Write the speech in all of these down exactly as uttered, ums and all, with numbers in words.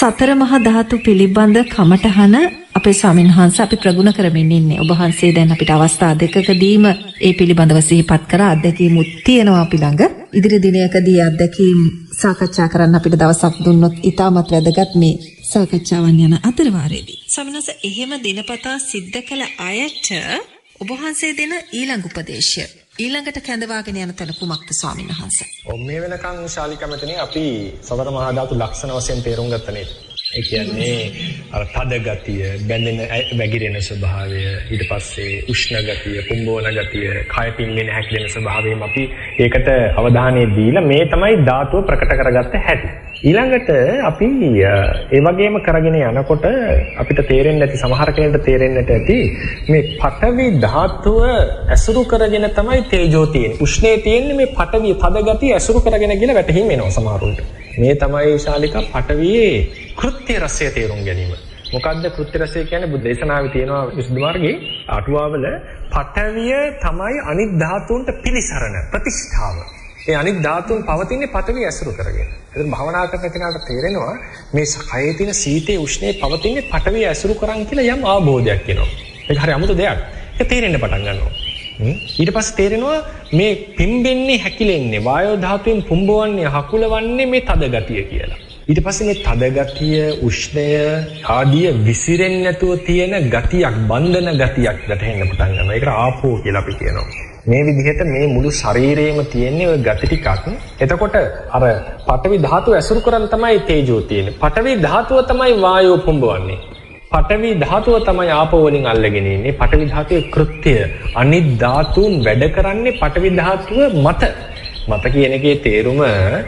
සතර මහා ධාතු පිළිබඳ කමඨහන අපේ ස්වාමීන් වහන්සේ අපි ප්‍රගුණ කරමින් ඉන්නේ. ඔබ වහන්සේ දැන් අපිට අවස්ථා දෙකකදීම ඒ පිළිබඳව සිහිපත් කරා අත්දැකීමුත් තියෙනවා අපි ළඟ. ඉදිරි දිනයකදී අත්දැකීම් සාකච්ඡා කරන්න අපිට දවසක් දුන්නොත් ඉතාමත් වැදගත් මේ සාකච්ඡාවන් යන අතරවාරයේදී. ස්වාමීන් වහන්සේ එහෙම දිනපතා සිද්ධ කළ අයට ඔබ වහන්සේ දෙන ඊළඟ උපදේශය ඊළඟට කැඳවාගෙන යන තැන කුමක්ද ස්වාමීන් වහන්සේ? ඔව් මේ වෙනකන් ශාලිකමතනේ අපි සතර මහා ධාතු ලක්ෂණ වශයෙන් තේරුම් ගත්ත නේද? ඒ කියන්නේ අර තද ගතිය, බැඳෙන වැగిරෙන ස්වභාවය, ඊට පස්සේ උෂ්ණ ගතිය, කුම්භවන ගතිය, කය පිම්බෙන හැකිලෙන ස්වභාවයෙන් අපි ඒකට අවධානය දීලා මේ තමයි ධාතුව ප්‍රකට කරගත්ත හැටි. ඊළඟට අපි ඒ වගේම කරගෙන යනකොට අපිට තේරෙන්නේ නැති සමහර කෙනෙක්ට තේරෙන්නට ඇති මේ පඨවි ධාතුව ඇසුරු කරගෙන තමයි තේජෝ තියෙන්නේ. උෂ්ණේ තියෙන්නේ මේ පඨවි තද ගතිය ඇසුරු කරගෙන කියලා වැටහිම් වෙනවා සමහරුන්ට. මේ තමයි ශාලිකා පඨවියේ කෘත්‍ය රසය තේරුම් ගැනීම. මොකද්ද කෘත්‍ය රසය කියන්නේ? බුද්ධ දේශනාවේ තියෙනවා විසුද්ධි මාර්ගයේ අටුවාවල පඨවිය තමයි අනිත් ධාතුන්ට පිළිසරණ ප්‍රතිෂ්ඨාව. ඒ අනිත් ධාතුන් පවතින්නේ පඨවිය ඇසුරු කරගෙන. එතන භවනා කරන කෙනාට තේරෙනවා මේ කයේ තියෙන සීතේ උෂ්ණේ පවතින්නේ පඨවිය ඇසුරු කරන් කියලා යම් ආභෝධයක් එනවා. ඒක හරි අමුතු දෙයක්. ඒක තේරෙන්න පටන් ගන්නවා. ඊට පස්සේ තේරෙනවා මේ පිම්බෙන්නේ හැකිලෙන්නේ වායෝ ධාතුවෙන් පුම්බවන්නේ හකුලවන්නේ මේ තද ගතිය කියලා. ඊට පස්සේ මේ තද ගතිය උෂ්ණය ආදී විසිරෙන්නේ නැතුව තියෙන ගතියක් බන්ධන ගතියක් වැටෙන්න පටන් ගන්නවා. ඒකට ආපෝ කියලා අපි කියනවා. මේ විදිහට මේ මුළු ශරීරේම තියෙන්නේ ওই ගති ටිකක්. එතකොට අර පඨවි ධාතුව ඇසුරු කරන් තමයි තේජෝ තියෙන්නේ. පඨවි ධාතුව තමයි වායෝ පුම්බවන්නේ. පඨවි ධාතුව තමයි ආපෝ වලින් අල්ලගෙන ඉන්නේ. පඨවි ධාතුවේ කෘත්‍ය අනිත් ධාතුන් වැඩ කරන්නේ පඨවි ධාතුව මත. මත කියන එකේ තේරුම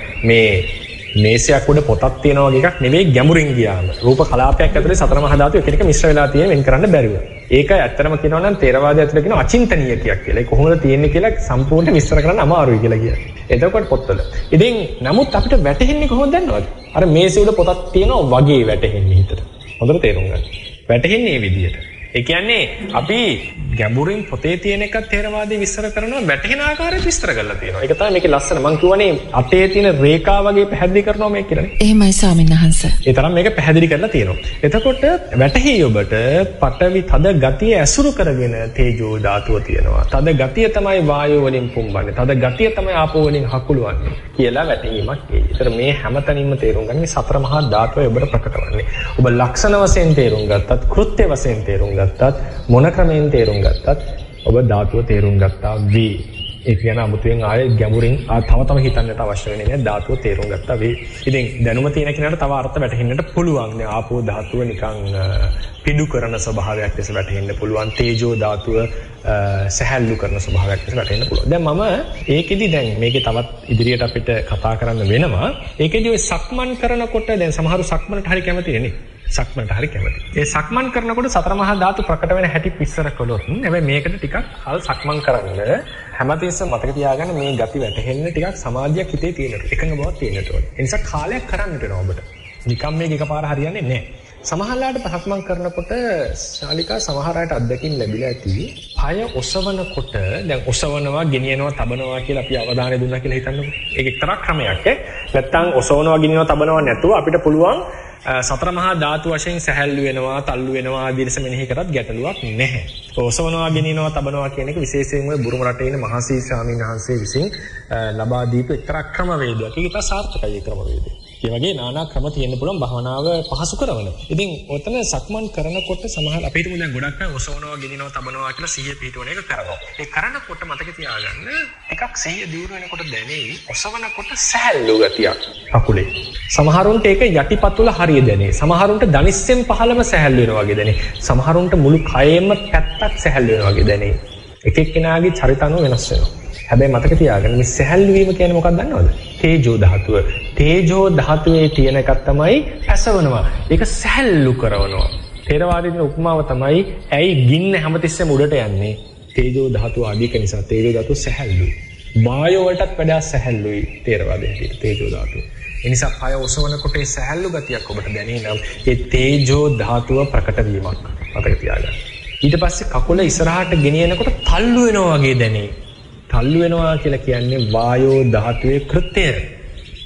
මේ මේසයක් උඩ පොතක් තියනවා වගේ එකක් නෙවෙයි ගැඹුරින් ගියාම. රූප කලාපයක් ඇතුලේ සතර මහා ධාතු එක එක මිශ්‍ර වෙලා තියෙන වෙන් කරන්න බැරිව. ඒක ඇත්තටම කියනවා නම් තේරවාදය ඇතුලේ කියන අචින්තනීය කියක් කියලා. ඒක කොහොමද තියෙන්නේ කියලා සම්පූර්ණ විස්තර කරන්න අමාරුයි කියලා කියනවා. එතකොට පොත්වල. ඉතින් නමුත් අපිට වැටහෙන්නේ කොහොමද දන්නවද? අර මේසෙ උඩ පොතක් තියනවා වගේ වැටහෙන්නේ හිතට. හොඳට තේරුම් ගන්න. වැටහෙන්නේ මේ විදිහට. ඒ කියන්නේ අපි ගැඹුරින් පොතේ තියෙන එකත් තේරවාදී විස්තර කරනවා වැටහෙන ආකාරයට විස්තර කරලා තියෙනවා. ඒක තමයි මේකේ ලස්සන. මම කියවනේ අතේ තියෙන රේඛා වගේ පැහැදිලි කරනවා මේක කියලානේ. එහෙමයි ස්වාමීන් වහන්සේ. ඒ තරම් මේක පැහැදිලි කරලා තියෙනවා. එතකොට වැටහි ඔබට පඨවි තද ගතිය ඇසුරු කරගෙන තේජෝ ධාතුව තියෙනවා. තද ගතිය තමයි වායෝ වලින් පුම්බන්නේ. තද ගතිය තමයි ආපෝ වලින් හකුලවන්නේ කියලා වැටහීමක් එයි. ඒතර මේ හැමතැනින්ම තේරුම් ගන්න මේ සතර මහා ධාතුව ඔබට ප්‍රකටවන්නේ. ඔබ ලක්ෂණ වශයෙන් තේරුම් ගත්තත්, කෘත්‍ය වශයෙන් තේරුම් ගත්තත්, මොන ක්‍රමයෙන් තේරුම් ගත්තත් ඔබ ධාතුව තේරුම් ගත්තා වේ. ඒ කියන අමුතුවෙන් ආයේ ගැඹුරින් තව තව හිතන්නට අවශ්‍ය වෙන්නේ නැහැ. ධාතුව තේරුම් ගත්තා වේ. ඉතින් දැනුම තියෙන කෙනාට තව අර්ථ වැටහෙන්නට පුළුවන්. නේ ආපෝ ධාතුව නිකන් පිඩු කරන ස්වභාවයක් ලෙස වැටහෙන්න පුළුවන්. තේජෝ ධාතුව සැහැල්ලු කරන ස්වභාවයක් ලෙස වැටහෙන්න පුළුවන්. දැන් මම ඒකෙදි දැන් මේකේ තවත් ඉදිරියට අපිට කතා කරන්න වෙනවා. ඒකෙදි ඔය සක්මන් කරනකොට දැන් සමහරු සක්මනට හරි කැමති නේ. සක්මනට හරි කැමති. ඒ සක්මන් කරනකොට සතර මහා ධාතු ප්‍රකට වෙන හැටි පිස්සර කළොත් හැබැයි මේකට ටිකක් කල් සක්මන් කරන්න හැමතිස්සෙම මතක තියාගන්න මේ ගති වැටහෙන්න ටිකක් සමාධියක් හිතේ තියෙනවා. එකඟ බවක් තියෙන්න ඕනේ. ඒ නිසා කාලයක් කරන්න වෙනවා ඔබට. නිකම් මේක එකපාර හරියන්නේ නැහැ. සමහරලාට සක්මන් කරනකොට ශාලිකා සමහර අයට අත්දැකීම් ලැබිලා ඇති. පය ඔසවනකොට දැන් ඔසවනවා, ගෙනියනවා, තබනවා කියලා අපි අවධානය දුන්නා කියලා හිතන්නකෝ. ඒක එක්තරා ක්‍රමයක් ඈ. නැත්තම් ඔසවනවා, ගෙනියනවා, තබනවා නැතුව අපිට පුළුවන් සතර මහා ධාතු වශයෙන් සැහැල්ලු වෙනවා, තල්ලු වෙනවා ආදී ලෙස මෙනෙහි කරත් ගැටලුවක් නැහැ. ඔසවනවා, ගෙනියනවා, තබනවා කියන එක විශේෂයෙන්ම බුරුම රටේ ඉන්න මහසී ස්වාමීන් වහන්සේ විසින් ලබා දීපු එක්තරා ක්‍රමවේදයක්. ඒක ඉතා සාර්ථකයි ක්‍රමවේදය. ඒ වගේ নানা ක්‍රම තියෙන්න පුළුවන් භවනාව පහසු කරන. ඉතින් ඔතන සක්මන් කරනකොට සමහර අපිට මුලින් ගොඩක් අය ඔසවනවා, ගෙනියනවා, තබනවා කියලා සිහිය පිටවන එක කරනවා. ඒ කරනකොට මතක තියාගන්න ටිකක් සිහිය දියුණු වෙනකොට දැනෙයි ඔසවනකොට සැහැල්ලු ගතියක් අකුලේ. සමහරුන්ට ඒක යටිපතුල හරිය දැනේ. සමහරුන්ට දනිස්සෙන් පහළම සැහැල්ලු වෙනවා වගේ දැනේ. සමහරුන්ට මුළු කයෙම පැත්තක් සැහැල්ලු වෙනවා වගේ දැනේ. එක එක්කෙනාගේ චරිත අනුව වෙනස් වෙනවා. හැබැයි මතක තියාගන්න මේ සැහැල්ලු වීම කියන්නේ මොකක්ද දන්නවද? තේජෝ ධාතුව. තේජෝ ධාතුවේ තියෙන එකක් තමයි ඇසවනවා. ඒක සැහැල්ලු කරනවා. තේරවාදීන් උපමාව තමයි ඇයි ගින්න හැමතිස්සෙම උඩට යන්නේ? තේජෝ ධාතුව අධික නිසා තේජෝ ධාතුව සැහැල්ලුයි. වායෝ වලටත් වඩා සැහැල්ලුයි තේරවාදයේ තේජෝ ධාතුව. ඒ නිසා පය ඔසවනකොට ඒ සැහැල්ලු ගතියක් ඔබට දැනේ නම් ඒ තේජෝ ධාතුව ප්‍රකට වීමක්. මතක තියාගන්න. ඊට පස්සේ කකුල ඉස්සරහට ගෙනියනකොට තල්ලු වෙනවා වගේ දැනේ. තල්ලු වෙනවා කියලා කියන්නේ වායෝ ධාතුවේ කෘත්‍යය.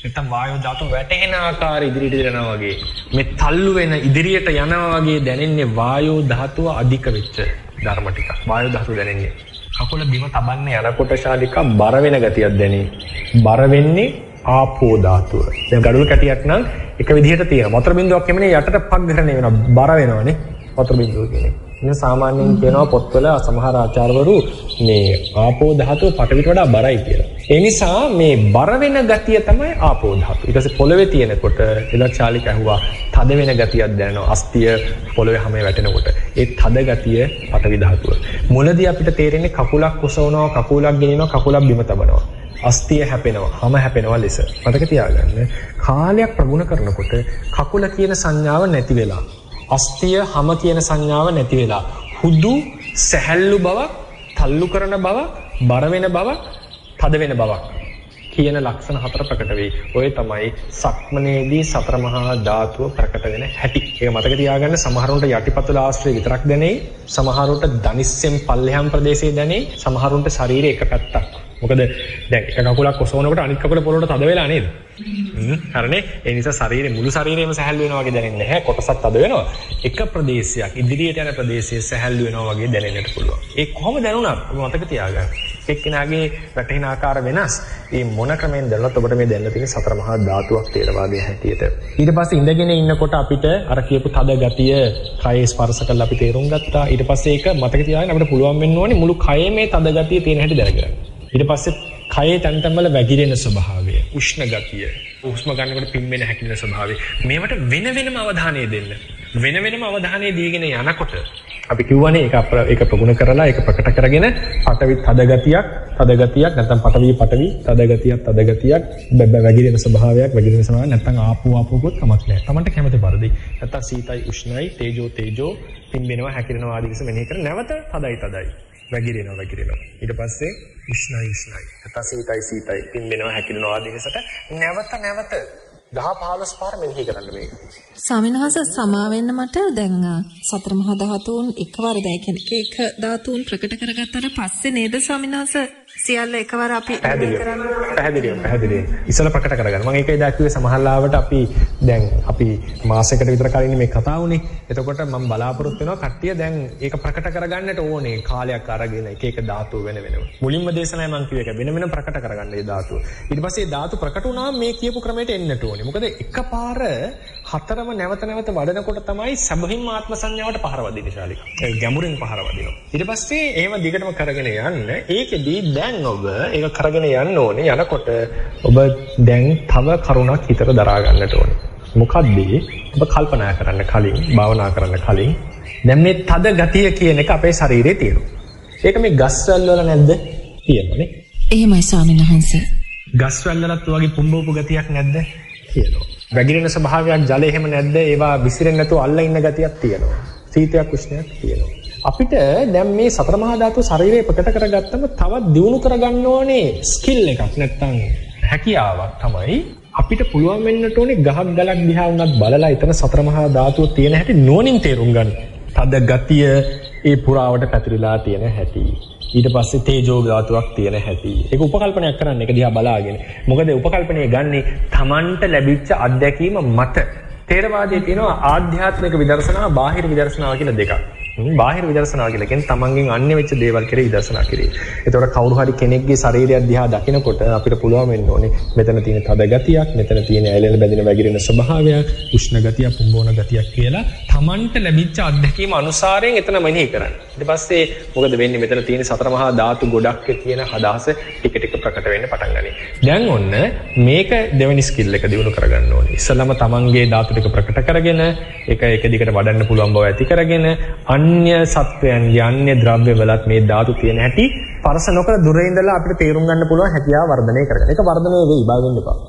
නැත්නම් වායෝ ධාතුව වැටෙන ආකාරය ඉදිරියට යනවා වගේ මේ තල්ලු වෙන ඉදිරියට යනවා වගේ දැනෙන්නේ වායෝ ධාතුව අධික වෙච්ච ධර්ම ටික. වායෝ ධාතුව දැනෙන්නේ. කකුල බිම තබන්න යනකොට ශාලිකා බර වෙන ගතියක් දැනේ. බර වෙන්නේ ආපෝ ධාතුව. දැන් ගඩොල් කැටියක් නම් එක විදිහට තියෙනවා. වතුර බින්දුවක් එමනේ යටට පග්ඝරණය වෙනවා. බර වෙනවනේ වතුර බින්දුව කියන්නේ. ඉතින් සාමාන්‍යයෙන් කියනවා පොත්වල සමහර ආචාර්යවරු මේ ආපෝ ධාතුව පටවිට වඩා බරයි කියලා. ඒ නිසා මේ බර වෙන ගතිය තමයි ආපෝ ධාතුව. ඊට පස්සේ පොළවේ තියෙනකොට එලක් ශාලික ඇහුවා තද වෙන ගතියක් දැනෙනවා. අස්තිය පොළවේ හැම වැටෙනකොට. ඒ තද ගතිය පටවි ධාතුව. මුලදී අපිට තේරෙන්නේ කකුලක් කුසවනවා, කකුලක් ගෙනියනවා, කකුලක් බිම තබනවා. අස්තිය හැපෙනවා, හැම හැපෙනවා ලෙස. මතක තියාගන්න. කාලයක් ප්‍රගුණ කරනකොට කකුල කියන සංඥාව නැති වෙලා, අස්තිය හැම කියන සංඥාව නැති වෙලා, හුදු සැහැල්ලු බවක්, තල්ලු කරන බවක්, බර වෙන බවක්, තද වෙන බවක් කියන ලක්ෂණ හතර ප්‍රකට වෙයි. ඔය තමයි සක්මනේදී සතර මහා ධාතුව ප්‍රකට වෙන හැටි. ඒක මතක තියාගන්න. සමහරුන්ට යටිපතුල ආශ්‍රය විතරක් දැනෙයි, සමහරුන්ට දනිස්සෙන් පල්ලෙහාම් ප්‍රදේශයේ දැනෙයි, සමහරුන්ට ශරීරයේ එක පැත්තක්. මොකද දැන් එක කකුලක් ඔසවනකොට අනිත් කකුල පොළොවට තද වෙලා නේද? හ්ම් හරිනේ. ඒ නිසා ශරීරේ මුළු ශරීරෙම සැහැල්ලු වෙනවා වගේ දැනෙන්නේ නැහැ. කොටසක් තද වෙනවා. එක ප්‍රදේශයක් ඉදිරියට යන ප්‍රදේශයේ සැහැල්ලු වෙනවා වගේ දැනෙන්නට පුළුවන්. ඒ කොහොම දැනුණත් ඔබ මතක තියාගන්න. එක්කෙනාගේ වැටෙන ආකාර වෙනස්. මේ මොන ක්‍රමෙන් දැනුණත් ඔබට මේ දැනලා තියෙන සතර මහා ධාතුවක් තේරවාදයේ හැටියට. ඊට පස්සේ ඉඳගෙන ඉන්නකොට අපිට අර කියපු තද ගතිය කයේ ස්පර්ශ කරලා අපි තේරුම් ගත්තා. ඊට පස්සේ ඒක මතක තියාගන්න අපිට පුළුවන් වෙන්න ඕනේ මුළු කයේ මේ තද ගතිය තියෙන හැටි දැනගන්න. ඊට පස්සේ කයේ තැන් තැන් වල වැగిරෙන ස්වභාවය, උෂ්ණ ගතිය, හුස්ම ගන්නකොට පිම්බෙන හැකිලෙන ස්වභාවය, මේවට වෙන වෙනම අවධානය දෙන්න. වෙන වෙනම අවධානය දීගෙන යනකොට අපි කියවනේ ඒක ඒක ප්‍රගුණ කරලා ඒක ප්‍රකට කරගෙන පටවි තද ගතියක්, තද ගතියක් නැත්නම් පටවි පටවි තද ගතියක්, තද ගතියක්, වැగిරෙන ස්වභාවයක්, වැగిරෙන ස්වභාවයක් නැත්නම් ආපෝ ආපෝකොත් කමක් නැහැ. Tamanට කැමති පරිදි නැත්නම් සීතයි උෂ්ණයි, තේජෝ තේජෝ, පිම්බෙනවා හැකිලෙනවා ආදී විස මෙනෙහි කර නැවත තදයි තදයි වැగిරෙනවා වැగిරෙනවා. ඊට පස්සේ උෂ්ණයි උෂ්ණයි. නැත්නම් සීතයි සීතයි, පිම්බෙනවා හැකිලෙනවා ආදී විසට නැවත නැවත දහ පහළොස් පාර මෙනෙහි කරන්න මේක. ස්වාමීන් වහන්සේ සමා වෙන්න මට දැන් සතර මහා ධාතුන් එකවර දැන් කියන්නේ එක ධාතුන් ප්‍රකට කරගත්තාට පස්සේ නේද ස්වාමීන් වහන්සේ සියල්ල එකවර අපි කරන්නේ. පැහැදිලිව පැහැදිලිව. ඉස්සල ප්‍රකට කරගන්න. මම ඒකයි දැක්කුවේ සමහරලාවට අපි දැන් අපි මාසයකට විතර කලින් මේ කතා වුණේ. එතකොට මම බලාපොරොත්තු වෙනවා කට්ටිය දැන් ඒක ප්‍රකට කරගන්නට ඕනේ කාලයක් අරගෙන එක එක ධාතු වෙන වෙනම. මුලින්ම දේශනාවේ මම කිව්ව එක වෙන වෙනම ප්‍රකට කරගන්න මේ ධාතුව. ඊට පස්සේ ධාතු ප්‍රකට වුණාම මේ කියපු ක්‍රමයට එන්නට ඕනේ. මොකද එකපාර හතරම නැවත නැවත වඩනකොට තමයි සැබවින්ම ආත්ම සංඥාවට පහර වදින්නේ ශාලික. ඒ ගැඹුරින් පහර වදිනවා. ඊට පස්සේ ඒව දිගටම කරගෙන යන්න ඒකෙදී දැන් ඔබ ඒක කරගෙන යන්න ඕනේ. යනකොට ඔබ දැන් තව කරුණක් හිතට දරා ගන්නට ඕනේ. මොකද්ද? ඔබ කල්පනා කරන්න කලින්, භාවනා කරන්න කලින් දැන් මේ තද ගතිය කියන එක අපේ ශරීරයේ තියෙනවා. ඒක මේ ගස්වැල් වල නැද්ද? තියෙනවනේ. එහෙමයි ස්වාමීන් වහන්සේ. ගස්වැල් වලත් වගේ පුම්බවපු ගතියක් නැද්ද? තියෙනවා. වැగిරෙන ස්වභාවයක් ජලයේ එහෙම නැද්ද? ඒවා විසිරෙන්නේ නැතුව අල්ලා ඉන්න ගතියක් තියෙනවා. සීතයක් උෂ්ණයක් තියෙනවා. අපිට දැන් මේ සතර මහා ධාතු ශරීරයේ ප්‍රකට කරගත්තම තවත් දියුණු කරගන්න ඕනේ ස්කිල් එකක් නැත්තම් හැකියාවක් තමයි අපිට පුළුවන් වෙන්නට ඕනේ ගහක් ගලක් දිහා වුණත් බලලා එතන සතර මහා ධාතුව තියෙන හැටි නුවණින් තේරුම් ගන්න. තද ගතිය ඒ පුරාවට පැතිරිලා තියෙන හැටි. ඊට පස්සේ තේජෝ ධාතුවක් තියෙන හැටි. ඒක උපකල්පනයක් කරන්න ඒක දිහා බලාගෙන. මොකද උපකල්පනය ගන්නේ Tamanට ලැබිච්ච අත්දැකීම මත. තේරවාදයේ තියෙනවා ආධ්‍යාත්මික විදර්ශනා, බාහිර විදර්ශනාව කියලා දෙකක්. බාහිර විදර්ශනාව කියලා කියන්නේ තමන්ගෙන් අන්‍ය වෙච්ච දේවල් කෙරේ විදර්ශනා කිරීම. ඒතකොට කවුරු හරි කෙනෙක්ගේ ශරීරය දිහා දකිනකොට අපිට පුළුවන් වෙන්න ඕනේ මෙතන තියෙන තද ගතියක්, මෙතන තියෙන ඇලෙන බැඳෙන වැగిරෙන ස්වභාවයක්, උෂ්ණ ගතිය, පුම්බෝන ගතියක් කියලා තමන්ට ලැබිච්ච අත්දැකීම අනුසාරයෙන් එතන මෙනෙහි කරන්න. ඊට පස්සේ මොකද වෙන්නේ? මෙතන තියෙන සතර මහා ධාතු ගොඩක් කියන අදහස ටික ටික ප්‍රකට වෙන්න පටන් ගනී. දැන් ඔන්න මේක දෙවෙනි ස්කිල් එක දිනු කරගන්න ඕනේ. ඉස්සෙල්ලාම තමන්ගේ ධාතු ටික ප්‍රකට කරගෙන ඒක එක දිගට වඩන්න පුළුවන් බව ඇති කරගෙන අන්‍ය සත්වයන්ගේ අන්‍ය ද්‍රව්‍ය වලත් මේ ධාතු තියෙන හැටි පරස නොකර දුරේ ඉඳලා අපිට තේරුම් ගන්න පුළුවන් හැකියාව වර්ධනය කරගන්න. ඒක වර්ධනය වෙයි බය වෙන්න එපා.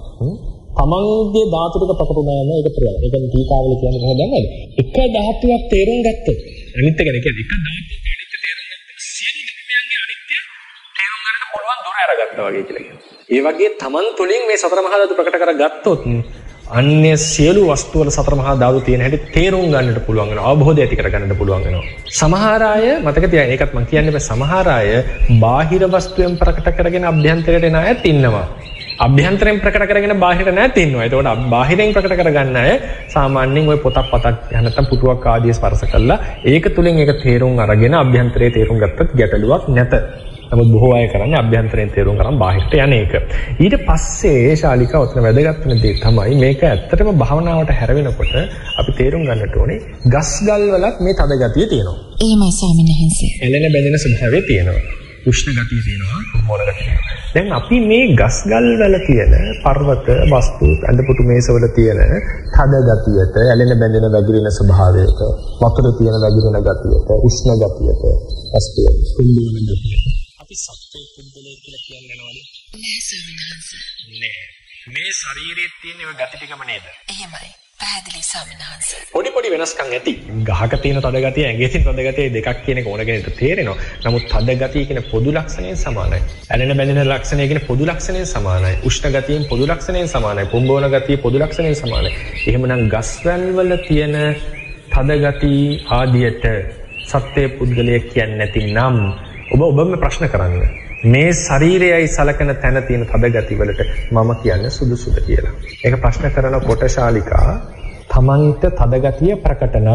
තමන්ගේ ධාතු ටික ප්‍රකට වුණාම ඒක ප්‍රයෝජන. ඒක ටීකාවල කියන්නේ කොහොමද දන්නවද? එක ධාතුවක් තේරුම් ගත්තොත් අනිත් එක කියන්නේ එක ධාතුවක් අනිත්‍ය තේරුම් ගත්තොත් සියලු ධර්මයන්ගේ අනිත්‍ය තේරුම් ගන්නට පුළුවන් දුර අරගත්තා වගේ කියලා කියනවා. ඒ වගේ තමන් තුළින් මේ සතර මහා ධාතු ප්‍රකට කරගත්තොත් අන්‍ය සියලු වස්තු වල සතර මහා ධාතු තියෙන හැටි තේරුම් ගන්නට පුළුවන් වෙනවා. අවබෝධය ඇති කර ගන්නට පුළුවන් වෙනවා. සමහර අය මතක තියාගන්න. ඒකත් මම කියන්නේ බෑ. සමහර අය බාහිර වස්තුවෙන් ප්‍රකට කරගෙන අභ්‍යන්තරයට එන අයත් ඉන්නවා. අභ්‍යන්තරයෙන් ප්‍රකට කරගෙන බාහිරට නැත් ඉන්නවා. ඒතකොට බාහිරෙන් ප්‍රකට කරගන්න අය සාමාන්‍යයෙන් ওই පොතක් පතක් නැත්නම් පුටුවක් ආදිය ස්පර්ශ කළා ඒක තුලින් ඒක තේරුම් අරගෙන අභ්‍යන්තරයේ තේරුම් ගත්තත් ගැටලුවක් නැත. නමුත් බොහෝ අය කරන්නේ අභ්‍යන්තරයෙන් තේරුම් ගන්න බාහිරට යන එක. ඊට පස්සේ ශාලිකා උතන වැදගත් වෙන දේ තමයි මේක ඇත්තටම භාවනාවට හැරවෙනකොට අපි තේරුම් ගන්නට ඕනේ ගස් ගල් වලත් මේ තද ගතිය තියෙනවා. එහෙමයි ස්වාමීන් වහන්සේ. එළෙන බැඳෙන ස්වභාවය තියෙනවා. උෂ්ණ ගතිය තියෙනවා, මොන ගතිය තියෙනවා. දැන් අපි මේ ගස් ගල් වල තියෙන පර්වත වස්තු ඇඳපුටු මේසවල තියෙන තද ගතියට, ඇලෙන බැඳෙන වැగిරෙන ස්වභාවයට, වතුර තියෙන වැగిරෙන ගතියට, උෂ්ණ ගතියට, වස්තුව කුල්ලුවන ගතියට අපි සත්‍ය පුද්ගලයෙක් කියලා කියන්නේ නේද? නෑ ස්වාමීන් වහන්සේ. නෑ. මේ ශරීරයේ තියෙන ඒ ගති ටිකම නේද? එහෙමයි. පැහැදිලි ස්වාමීන් වහන්සේ. පොඩි පොඩි වෙනස්කම් ඇති. ගහක තියෙන තද ගතිය, ඇඟේ තියෙන තද ගතිය දෙකක් කියන එක ඕන කෙනෙක්ට තේරෙනවා. නමුත් තද ගතිය කියන පොදු ලක්ෂණයෙන් සමානයි. ඇලෙන බැඳෙන ලක්ෂණය කියන පොදු ලක්ෂණයෙන් සමානයි. උෂ්ණ ගතියෙන් පොදු ලක්ෂණයෙන් සමානයි. පුම්බෝන ගතිය පොදු ලක්ෂණයෙන් සමානයි. එහෙමනම් ගස්වැල් වල තියෙන තද ගති ආදියට සත්‍ය පුද්ගලයෙක් කියන්නේ නැතිනම් ඔබ ඔබම ප්‍රශ්න කරන්න. මේ ශරීරයයි සලකන තැන තියෙන තද ගති වලට මම කියන්නේ සුදුසුද කියලා. ඒක ප්‍රශ්න කරන කොට ශාලිකා තමන්ට තද ගතිය ප්‍රකට නම්,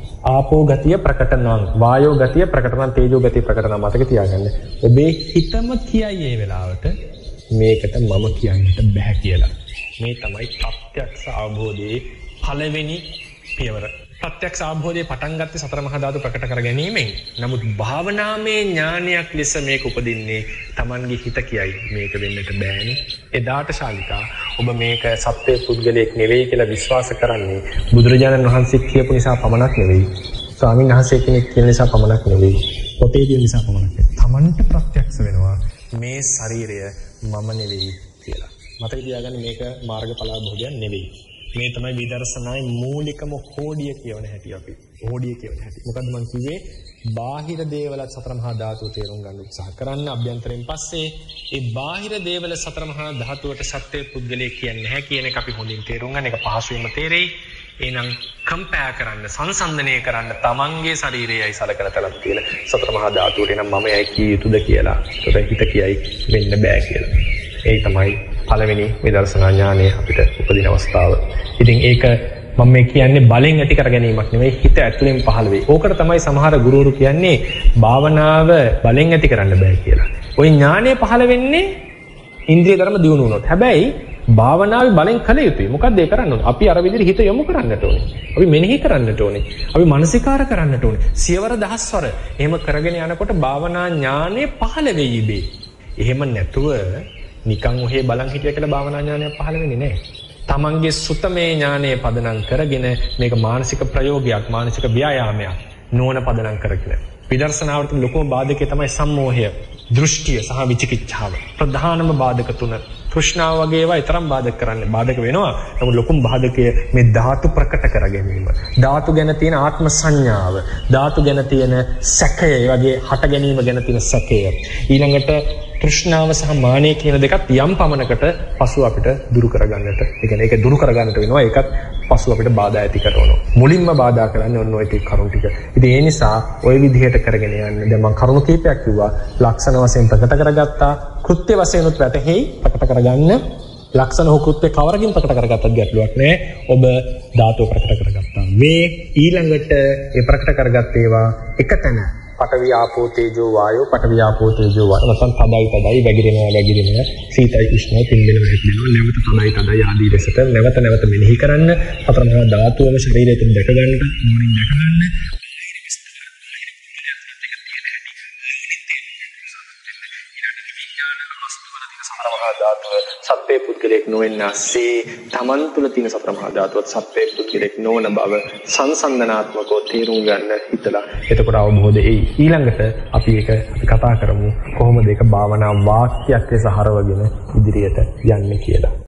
ආපෝ ගතිය ප්‍රකට නම්, වායෝ ගතිය ප්‍රකට නම්, තේජෝ ගතිය ප්‍රකට නම් මතක තියාගන්න. ඔබේ හිතම කියයි මේ වෙලාවට මේකට මම කියන්නට බෑ කියලා. මේ තමයි ප්‍රත්‍යක්ෂ අවබෝධයේ පළවෙනි පියවර. ප්‍රත්‍යක්ෂ අවබෝධයේ පටන් ගත්තේ සතර මහා ධාතු ප්‍රකට කර ගැනීමෙන්. නමුත් භාවනාමය ඥානයක් ලෙස මේක උපදින්නේ Tamanගේ හිත කියයි මේක වෙන්නට බෑනේ. එදාට ශාලිකා ඔබ මේක සත්‍ය පුද්ගලයෙක් නෙවෙයි කියලා විශ්වාස කරන්නේ බුදුරජාණන් වහන්සේ කියපු නිසා පමණක් නෙවෙයි. ස්වාමීන් වහන්සේ කෙනෙක් කියන නිසා පමණක් නෙවෙයි. පොතේ තියෙන නිසා පමණක් නෙවෙයි. Tamanට ප්‍රත්‍යක්ෂ වෙනවා මේ ශරීරය මම නෙවෙයි කියලා. මතක තියාගන්න මේක මාර්ගඵල අවබෝධයක් නෙවෙයි. මේ තමයි විදර්ශනායි මූලිකම හෝඩිය කියවන හැටි අපි. හෝඩිය කියවන හැටි. මොකද්ද මම කිව්වේ? බාහිර දේවලත් සතර මහා ධාතුව තේරුම් ගන්න උත්සාහ කරන්න අභ්‍යන්තරයෙන් පස්සේ ඒ බාහිර දේවල සතර මහා ධාතුවට සත්‍ය පුද්ගලයෙක් කියන්නේ නැහැ කියන එක අපි හොඳින් තේරුම් ගන්න. ඒක පහසුවෙන්ම තේරෙයි. එහෙනම් කම්පෙයාර් කරන්න, සංසන්දනය කරන්න තමන්ගේ ශරීරයයි සලකන තලක් කියලා සතර මහා ධාතුවට එනම් මම යයි කිය යුතුද කියලා. ඒකට හිත කියයි වෙන්න බෑ කියලා. ඒ තමයි පළවෙනි විදර්ශනා ඥානය අපිට උපදින අවස්ථාව. ඉතින් ඒක මම මේ කියන්නේ බලෙන් ඇති කර ගැනීමක් නෙවෙයි, හිත ඇතුලෙන් පහළ වෙයි. ඕකට තමයි සමහර ගුරුවරු කියන්නේ භාවනාව බලෙන් ඇති කරන්න බෑ කියලා. ওই ඥානය පහළ වෙන්නේ ඉන්ද්‍රිය ධර්ම දියුණු වුණොත්. හැබැයි භාවනාවේ බලෙන් කළ යුතුයි. මොකක්ද ඒ කරන්න ඕනේ? අපි අර විදිහට හිත යොමු කරන්නට ඕනේ. අපි මෙනෙහි කරන්නට ඕනේ. අපි මානසිකාර කරන්නට ඕනේ. සියවර දහස්වර. එහෙම කරගෙන යනකොට භාවනා ඥානය පහළ වෙයි ඉබේ. එහෙම නැතුව නිකන් ඔහේ බලන් හිටිය කියලා භාවනා ඥානයක් පහළ වෙන්නේ නැහැ. තමන්ගේ සුතමේ ඥානය පදනම් කරගෙන මේක මානසික ප්‍රයෝගයක්, මානසික ව්‍යායාමයක් නෝන පදනම් කරගෙන. විදර්ශනාවට ලොකුම බාධකය තමයි සම්මෝහය, දෘෂ්ටිය සහ විචිකිච්ඡාව. ප්‍රධානම බාධක තුන. තෘෂ්ණාව වගේ ඒවා ඊතරම් බාධක කරන්නේ. බාධක වෙනවා. නමුත් ලොකුම බාධකය මේ ධාතු ප්‍රකට කර ගැනීම. ධාතු ගැන තියෙන ආත්ම සංඥාව, ධාතු ගැන තියෙන සැකය, ඒ වගේ හට ගැනීම ගැන තියෙන සැකය. ඊළඟට තෘෂ්ණාව සහ මානය කියන දෙකත් යම් පමණකට පසු අපිට දුරු කරගන්නට, ඒ කියන්නේ ඒක දුරු කරගන්නට වෙනවා. ඒකත් පසු අපිට බාධා ඇති කරනවා. මුලින්ම බාධා කරන්නේ ඔන්න ඔය ටික කරුණු ටික. ඉතින් ඒ නිසා ওই විදිහට කරගෙන යන්න. දැන් මම කරුණු කීපයක් කිව්වා. ලක්ෂණ වශයෙන් ප්‍රකට කරගත්තා. කෘත්‍ය වශයෙන් උත් වැටහෙයි ප්‍රකට කරගන්න. ලක්ෂණ හෝ කෘත්‍ය කවරකින් ප්‍රකට කරගත්තත් ගැටලුවක් නෑ. ඔබ ධාතුව ප්‍රකට කරගත්තා. මේ ඊළඟට ඒ ප්‍රකට කරගත් ඒවා එකතැන පඨවි ආපෝ තේජෝ වායෝ, පඨවි ආපෝ තේජෝ වායෝ නැත්නම් තදයි තදයි වැగిරෙනවා වැగిරෙනවා, සීතයි උෂ්ණයි පින්බෙනවා හැකිනවා, නැවත තදයි තදයි ආදී ලෙසට නැවත නැවත මෙනෙහි කරන්න. හතර මහා ධාතුවම ශරීරයෙන් දැක ගන්නට ඕනින් දැක ගන්න. සත්‍ය පුද්ගලයෙක් නොවෙන්නාසේ තමන් තුළ තියෙන සතර මහා ධාතුවත් සත්‍ය පුද්ගලයෙක් නොවන බව සංසන්දනාත්මකව තේරුම් ගන්න හිතලා එතකොට අවබෝධ එයි. ඊළඟට අපි ඒක අපි කතා කරමු කොහොමද ඒක භාවනා වාක්‍යයක් ලෙස හරවගෙන ඉදිරියට යන්නේ කියලා.